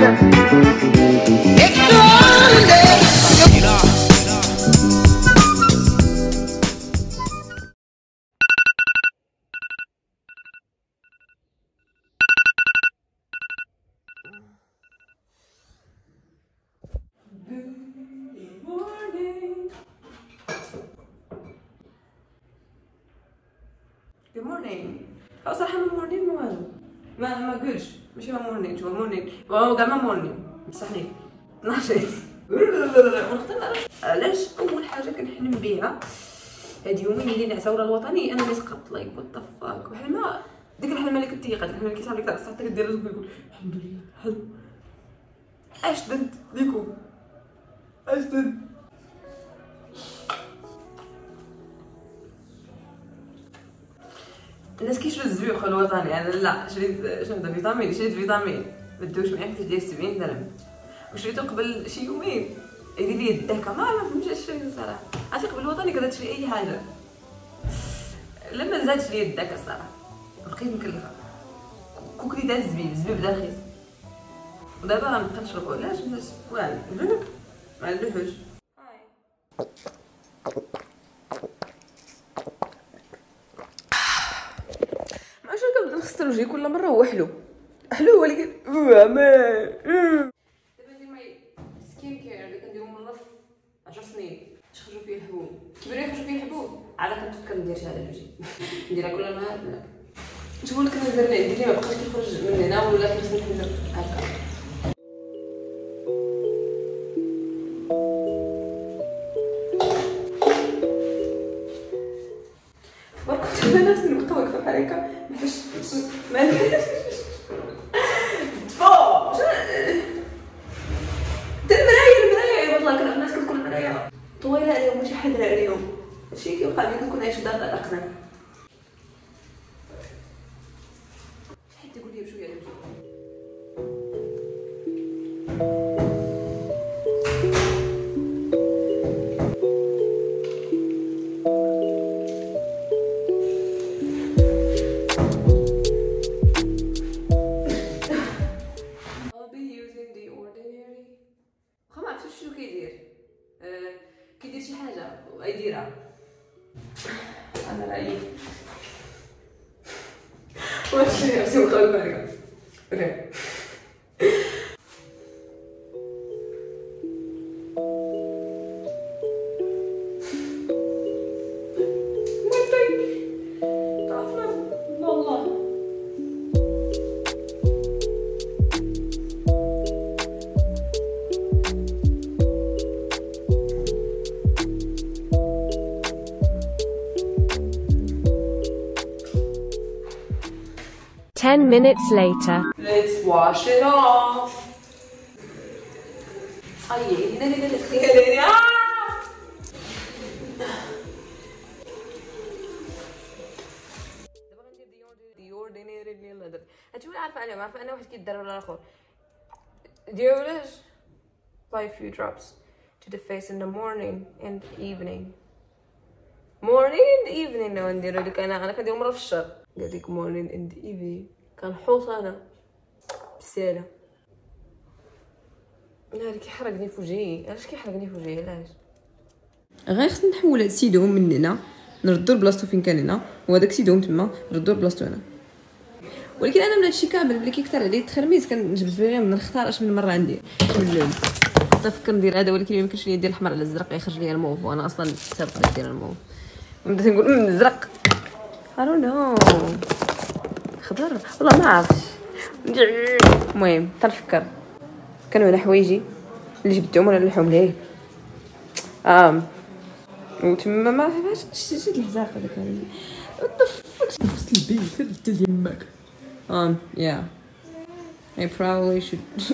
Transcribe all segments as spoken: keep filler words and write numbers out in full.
Good morning. أو صراحة ما morning ما والو. ما ما قلش ماشي ما morning هو morning هو كاع ما morning بصحني ناشط. علاش أول حاجة كنحلم بها هاد يومين اللي الثورة الوطنية أنا نسقط لايك وات ذا فاك بحال ما ديك الحلمة اللي كتيقة ديك الحلمة اللي كيصحاب لك تاع الصح كدير راسك كيقول الحمد لله حلو. اش درت ليكم اش درت الناس كيشرو الزبيب الوطني انا لا شريت شنو هذا فيتامين شريت فيتامين ما داوش معايا حتى ديال سبعين درهم وشريته قبل شي يومين يدير لي الدكه ما ما فهمتش اش شريت صراحه عرفتي قبل الوطني كنت تشري اي حاجه لما زادش لي الدكه الصراحه بقيت مكلفه كوكري داز الزبيب الزبيب دا رخيص ودابا غنبقى نشربو علاش باش والو ما عندوش نخسر وجهي كل مره هو حلو حلو ولكن ما دابا ندير ماي سكين كير اللي كنديرو من الرف عشر سنين تخرجوا فيه الحبوب كبروا يخرجوا فيه الحبوب عاد كنت كنديرش على وجهي نديرها كل نهار نشوفوا لك انا درنا عندي ما بقاش كيخرج من هنا ولا كيخرج من هنا هكا برك انا نفسي نبقى واقفه بحال هكا محتاج ما تفو حتى المرايه المرايه والله كان الناس كتكون المرايه طويله عليهم ماشي حاضره عليهم هادشي كيوقع لي كنكون عايشه دار الاقدام شحال تقول لي بشويه كيدير شي حاجه ويديرها انا رايي واش نفسي مخاوي بالك اوكي Ten minutes later. Let's wash it off. أيه هنا اللي تخيليني آه. دابا غندير دي اوردينيري اللي يلاه درت هادشي ولا عارفة عليهم عارفة أنا واحد كيدار ولا الآخر ديرو علاش apply a few drops to the face in the morning and evening morning and evening لو نديرو لك أنا أنا كنديرو مرة في الشهر قال لك morning and evening كنحوص انا بساله نهار كيحرقني في وجهي علاش كيحرقني في وجهي علاش غير خصنا نحول هاد السيدوم من هنا نردو لبلاصتو فين كان هنا وهداك السيدوم تما نردو لبلاصتو هنا ولكن انا من هادشي كامل ملي كيكثر عليا التخرميز كنجبد بالي ما نختارش من مره عندي اللون تفكر ندير هذا ولكن يمكنش ليا ندير الاحمر على الازرق يخرج ليا الموف وانا اصلا سابقه ندير الموف نبدا نقول امم الازرق I don't know خضر والله ما عرفتش المهم تنفكر كانوا هنا حوايجي اللي جبتهم ولا نلحهم ليه اه وتما ما فهمتش شي الحزاق هذاك what the fuck نفس البيت هذا ديال يماك um yeah I probably should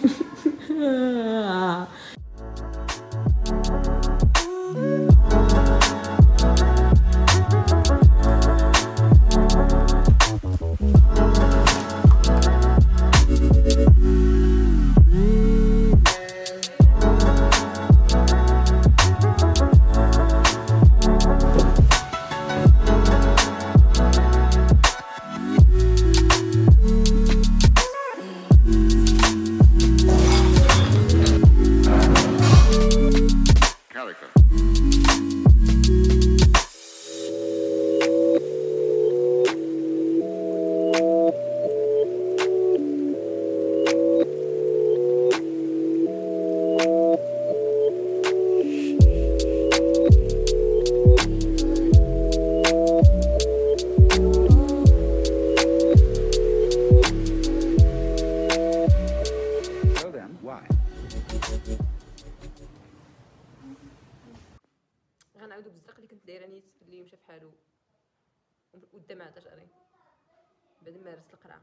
غنعاودو بالزرق اللي كنت دايره نيت اللي مشى فحالو والدمع عاد شعري بعد ما مارست القرعه.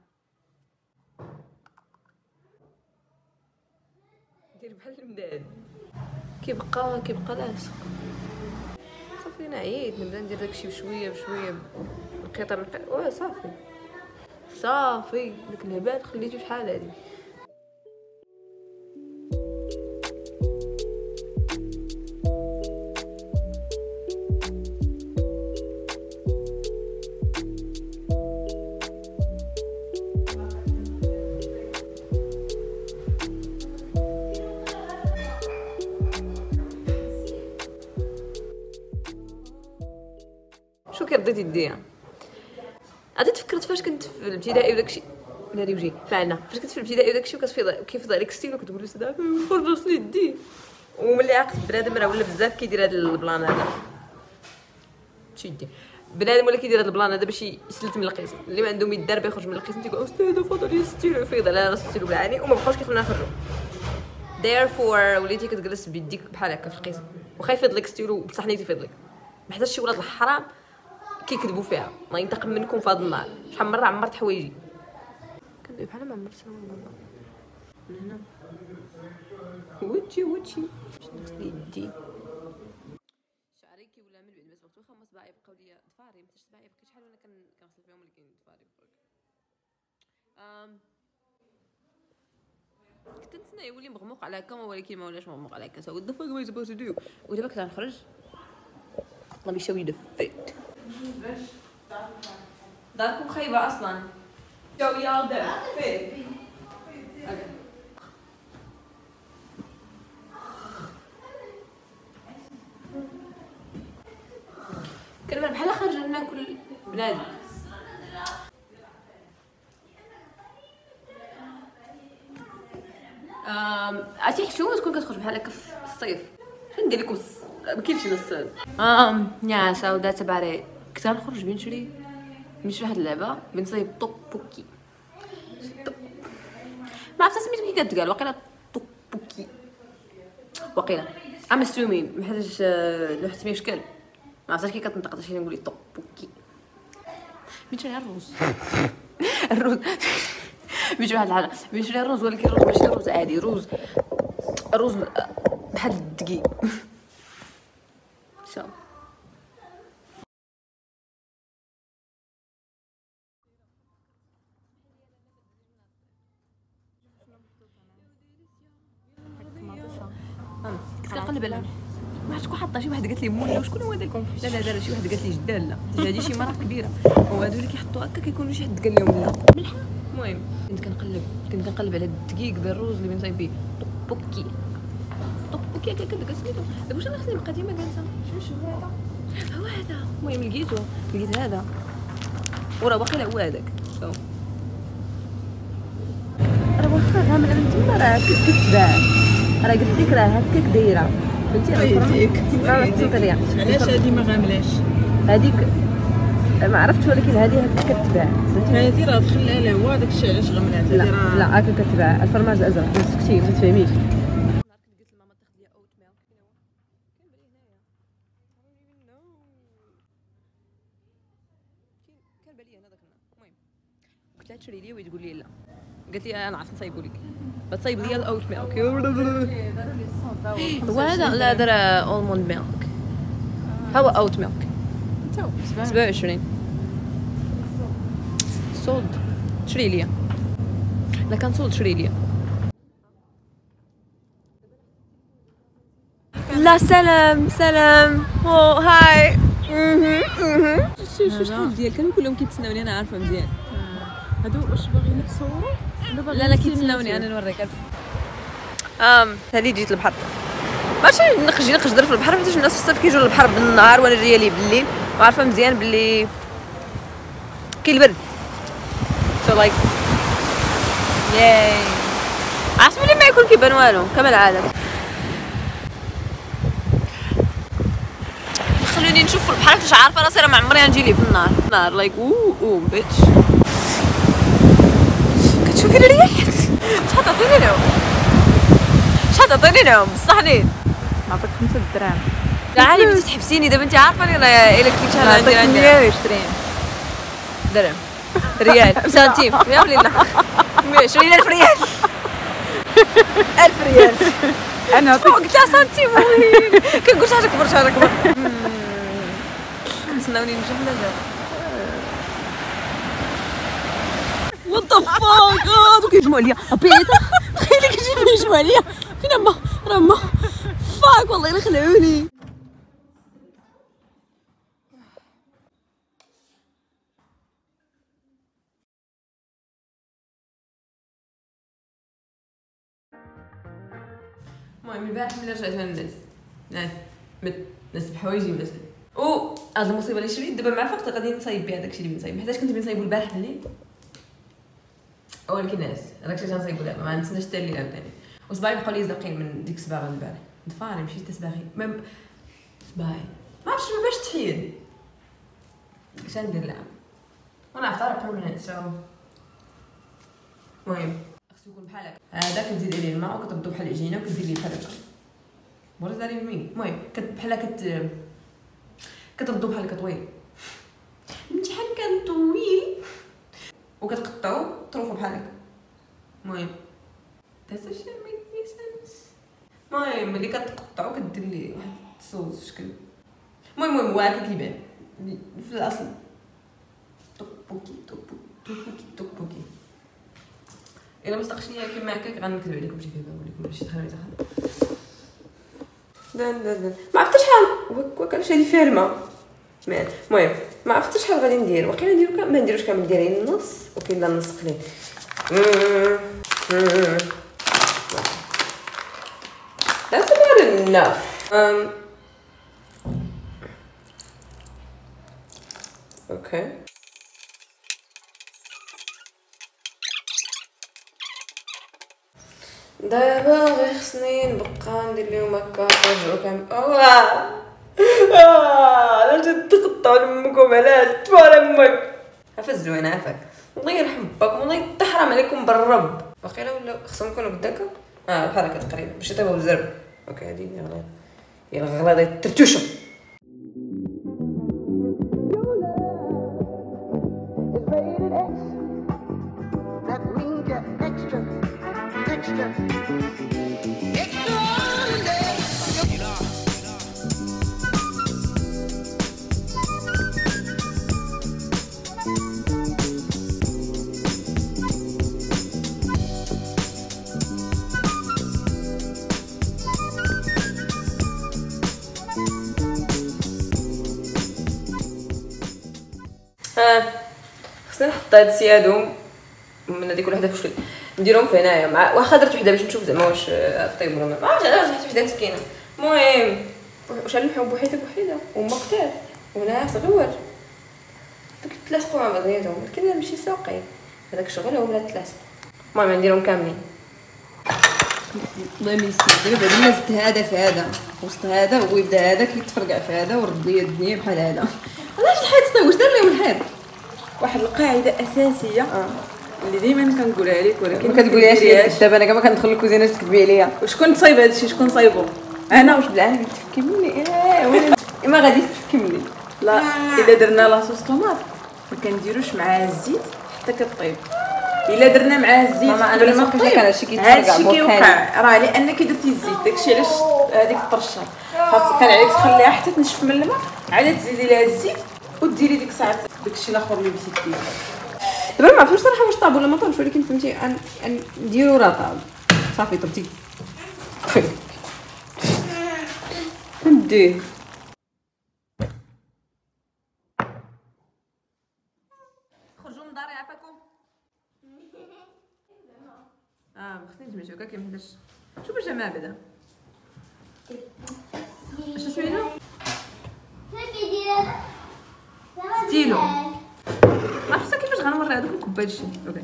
دير بحال المداد كيبقى كيبقى لاصق. صافي انا عييت نبدا ندير داكشي بشويه بشويه القطع من واه صافي صافي داك الهبال خليتو شحال هادي. شو كي رديتي ديها عاد تفكرت فاش كنت في الابتدائي وداكشي ناري وجهي معنا فاش كنت في الابتدائي وداكشي وكتفيض كيفيض عليك ستيل وكتقول له سدا خرجت لي يدي. وملي عقلت بنادم راه ولا بزاف كيدير هذا البلان هذا شي يدي بنادم ولا كيدير هذا البلان هذا باش يسلت من القسم اللي ما عندهم يدار بيخرج من القسم تيقول استاذ فضل لي ستيل ويفيض على راس ستيل بالعاني وما بقاوش كيخلونا نخرجوا. therefore وليتي كتجلس بيديك بحال هكا في القسم واخا يفيض لك ستيل بصح نيت يفيض لك ما حتى شي ولاد الحرام كيكذبوا فيها. الله ينتقم منكم في هذا النهار. شحال من مره عمرت حوايجي كندوي بحال ما عمرت من هنا وجهي وجهي باش نغسل يدي. شعري كيولى من بعد ما صبغت واخا هما صباعي بقاو ليا ضفاري ما حتى صباعي بقيت شحال وانا كنغسل فيهم اللي كاين ضفاري بقاو. ام كنت نتسنى يولي مغموق على هكا ولكن ما ولاش مغموق على هكا. سو the fuck am I supposed to do. ودابا كنت غنخرج let me show you the fit. داركم خايبة أصلا. show y'all the fit. كنا بحال خارجين ناكل بنادم. أم عرفتي شنو تكون كتخرج بحال هكا في الصيف ندير لكم ما كاينش نص ام يا سو ذاتس اباوت ات. كنت غنخرج بنشري نشري واحد اللعبه بنصايب طوبوكي ما عرفت سميتو كي كتقال واقيلا طوبوكي واقيلا ام اسومين بحال لو حسميه شكل ما عرفتش كي كتنطق شي نقول لي طوبوكي. بنشري الروز الروز بيجي واحد الحاجه بنشري الروز ولكن الروز ماشي روز عادي روز روز بحال الدقيق. So كنت كنقلب على ما عرفتش شكون حاطه شي واحد قالت لي مولا وشكون هو داك لا لا لا شي واحد قالت لي جده لا هذه شي مراه كبيره وهادو اللي كيحطوا هكا كيكونوا شي حد قال لهم لا بالحق. المهم كنت كنقلب كنت كنقلب على الدقيق بالروز اللي بنصايب به طوبوكي طوبوكي هكا كنت سميتو دابا واش انا خصني نبقى ديما جالسه شنو هذا هو هذا. المهم لقيتو لقيت هذا وراه واقيلا هو هذاك. شوف راه واخا راه من تما راه كتباع راه قلت لك راه هكاك دايره فهمتي. راه السكريه علاش هادي ما غاملاش هذيك ما عرفتش ولكن هذه هكا كتباع فهمتي. هادي راه دخلها له هو داكشي علاش غملات. لا لا هكا كتباع الفرماج الازرق مسكتي ما تفهميش. قلت لها تشري لي وتقول لي لا قالت لي انا عرفت نصايبو لك بتصايب لي الاوت ميلك هو هذا لا دار الموند ميلك هو اوت ميلك سبعة وعشرين صولد شري لي لا كان صولد شري لي. لا سلام سلام او هاي اها شو شحال ديال كانوا كلهم كيتسناوني انا عارفه مزيان. هادو واش باغيين يتصوروا لا لا كيتسناوني انا نوريك. ام هذه جيت البحر ماشي نخرج نقدر في البحر حيت الناس في الصيف كيجوا للبحر بالنهار وانا جايه لي بالليل وعارفه مزيان باللي كاين البرد. سو لايك ياي عرفت ملي ما يكون كيبان والو كما العاده. خلوني تستناوني نشوف في البحر حيت عارفه راسي راه ما عمري غنجي لي في النار نار لايك او او بيتش كتشوفي الريح شحال تعطيني لهم شحال تعطيني لهم بصحنين نعطيك خمسة دراهم لا عادي بنتي تحبسيني دابا انت عارفه راه الا كنتي شحال غندير عندي مية وعشرين درهم ريال سنتيم يا ولينا مية وعشرين ألف ريال ألف ريال انا فوق تاع سنتيم وي كنقول شحال كبر شحال كبر كنتسناوني نجي حنا جا وات ذا فاك هادو كيجمعوا عليا بيتا تخيلي كيجيو يجمعوا عليا فين ما راه ما فاك والله الا خلعوني المهم البارح ملي رجعت الناس ناس مت ناس بحوايجي مثلا او هاد المصيبه اللي شريت دابا مع فقط غادي نصايب بها داكشي اللي بنصايب حيت كنت بنصايبو البارح الليل ولكن ناس داكشي اللي غنصايبو دابا ما نتسناش حتى الليل عاوتاني وصباعي بقاو لي زاقين من ديك الصباغه البارح ضفاري مشيت صباغي ميم صباعي ما عرفتش ما باش تحيد اش ندير لها وانا عرفت راه بيرمننت سو المهم خصو يكون بحال هكا هذا كتزيد عليه الماء وكتردو بحال العجينه وكدير ليه بحال هكا ورا داري بمين المهم كت بحال كت كتردو بحال هكا طويل الامتحان كان طويل وكتقطعو طروفو بحال هكا المهم هذا الشيء ميك سنس المهم ملي كتقطعو كدير ليه واحد الصوص شكل المهم المهم هو هكا كيبان في الاصل طوبوكي طوبوكي طوبوكي طوبوكي الا ما صدقشني كيما هكاك غنكذب عليكم شي كذبه نقول لكم شي خريطه دان دان دان ما عرفتش شحال هكا كاش هادي فيها الماء المهم ما عرفتش شحال غادي ندير واقيلا نديرو كامل ما نديروش كامل ندير النص وكاين لا النص قليل That's about enough. Um. Okay. دابا غير خصني نبقى ندير ليهم هكا نرجعو كامل اواه علاش تقطعوا لامكم علاش تفار امك عافا الزوينه عافاك الله يرحم باكم والله تحرم عليكم بالرب باقيلا ولا خصهم يكونوا قداكا اه بحال هكا تقريبا باش يطيبوا بزرب اوكي هادي هي الغلط هي الغلط ديال الترتوشه ها خصني نحط هاد السيادهم من هذيك وحده فشكل نديرهم في هنايا مع واخا درت وحده باش نشوف زعما واش طيب ولا ما عرفتش علاش درت وحده مسكينه المهم واش نلمحو بوحيده بوحيده وهما كتار وهنا صغيور داك تلاصقوا مع بعضياتهم ولكن هذا ماشي ساقي هذاك الشغل هو ولا تلاصق المهم نديرهم كاملين الله يمسك دابا بعد ما زدت هذا في هذا وسط هذا هو يبدا هذا كيتفرقع في هذا ورد لي الدنيا بحال هذا علاش الحيط طيب واش دار لهم الحيط واحد القاعده اساسيه اه اللي ديما كنقولها لك ولكن ما كتقوليهاش ليا دابا انا كما كندخل للكوزينه تكتبي عليا وشكون تصايب هادشي شكون صايبو انا واش بالعافيه تفكي مني ايه ما غاديش تفكي مني لا الا درنا لاصوص طوماط ما كنديروش معاها الزيت حتى كطيب الا درنا معاها الزيت قبل ما كنت كان هادشي كيتفرقع هادشي كيوقع راه لانك درتي الزيت داكشي علاش هذيك الطرشه خاص كان عليك تخليها حتى تنشف من الماء عاد تزيدي لها الزيت وديري ديك الساعه داكشي الاخر اللي بغيتي ديري دابا ما عرفتش صراحه واش طاب ولا ما طابش ولكن فهمتي نديرو راه طاب صافي طبتي نديه خرجوا من داري عافاكم اه ما خصنيش نجمعو هكا كيما حداش شوف الجماعه بعدا اش سميتو ستيلو ما عرفتش كيفاش غنوري هذوك الكوب هادشي اوكي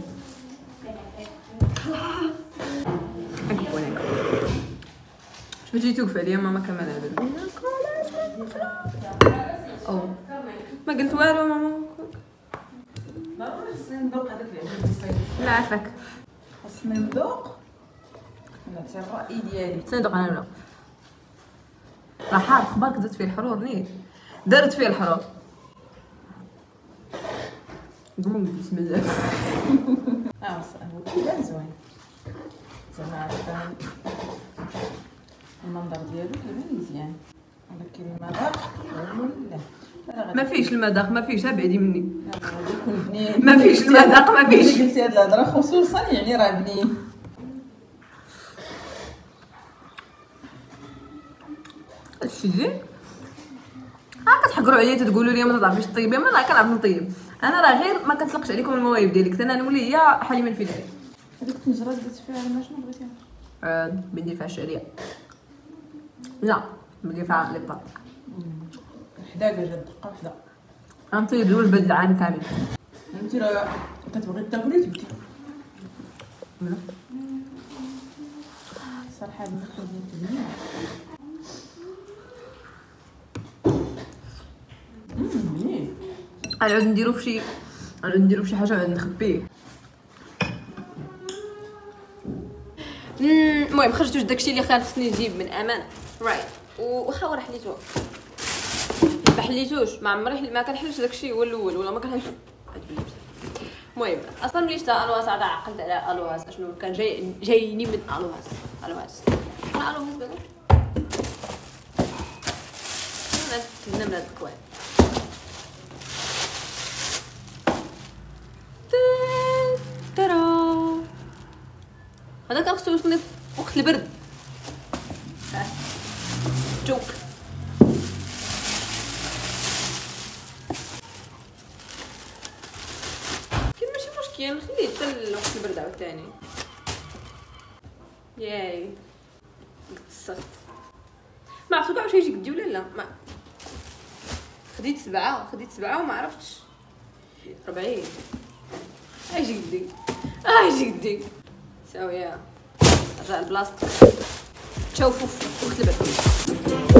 نكبو نكبو باش ما تجي توقف عليا ماما كمان هذا او ما قلت والو ماما. ضروري خصني نذوق هذاك العجين. لا عافاك خصني نذوق. انا حتى الراي ديالي تصدق انا ولا راه حار خبارك درت فيه الحرور نيت درت فيه الحرور قوم بسم الله. اه هو كان زوين زعما عرفتها المنظر ديالو كيبان مزيان ولكن المذاق لا ما فيش المذاق ما فيش بعدي مني غادي يكون بنين. ما فيش المذاق ما فيش. قلتي هاد الهضره خصوصا يعني راه بنين. السيدي ها كتحقروا عليا تقولوا لي ما تعرفيش طيبي. ما راه كنعرف نطيب انا راه غير ما كنطلقش عليكم المواهب ديالي. كنت انا نولي هي حليمه الفدائي. هذيك الطنجره درت فيها ما شنو بغيتيها؟ آه بدي فيها الشعريه لا بدي فيها لي بار حدا دجاج دقه وحده غنطيب جوج بهاد العام كامل. انت راه كتبغي تاكلي تبدي صراحه هاد الماكله ديال التبنيه بنين. غنعاود نديرو في شي غنعاود نديرو في شي حاجه نخبيه. المهم خرجت واش داكشي اللي خان خصني نجيب من امانه رايت. واخا راه حليتو ما حليتوش ما عمري ما كنحلش داكشي هو الاول ولا ما كنحلش. المهم اصلا ملي شتا الواس عاد عقلت على الواس اشنو كان جاي جايني من الواس الواس انا الواس بعدا انا تنا من هاد الكوان ترى هذا كان خصو يوصلني في وقت البرد جوك. كاين ماشي مشكل نخليه حتى لوقت البرد عاوتاني. ياي قلت الصغت ما عرفتو كاع واش يجي قدي ولا لا. ما خديت سبعه خديت سبعه وما عرفتش ربعين اجي قدي اجي قدي ساويه رجع البلاصتك تشوفوا في وقت البرد.